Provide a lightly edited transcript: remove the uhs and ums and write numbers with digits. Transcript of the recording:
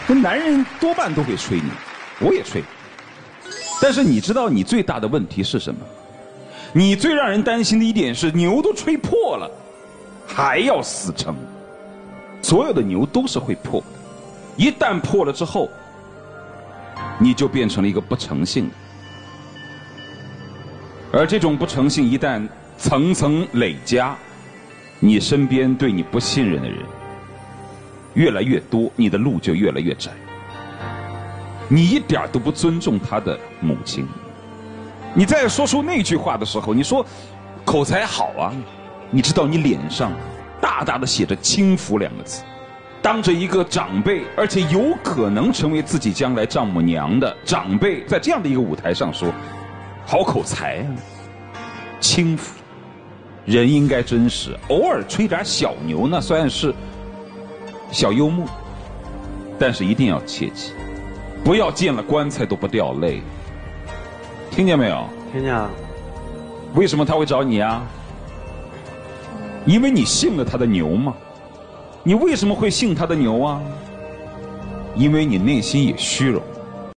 那男人多半都会吹牛，我也吹。但是你知道你最大的问题是什么？你最让人担心的一点是牛都吹破了，还要死撑。所有的牛都是会破的，一旦破了之后，你就变成了一个不诚信的。而这种不诚信一旦层层累加，你身边对你不信任的人越来越多，你的路就越来越窄。你一点都不尊重他的母亲。你在说出那句话的时候，你说口才好啊，你知道你脸上大大的写着轻浮2个字，当着一个长辈，而且有可能成为自己将来丈母娘的长辈，在这样的一个舞台上说好口才啊，轻浮。人应该真实，偶尔吹点小牛那算是小幽默，但是一定要切记，不要见了棺材都不掉泪。听见没有？ 听见了。 为什么他会找你啊？因为你信了他的牛嘛。你为什么会信他的牛啊？因为你内心也虚荣。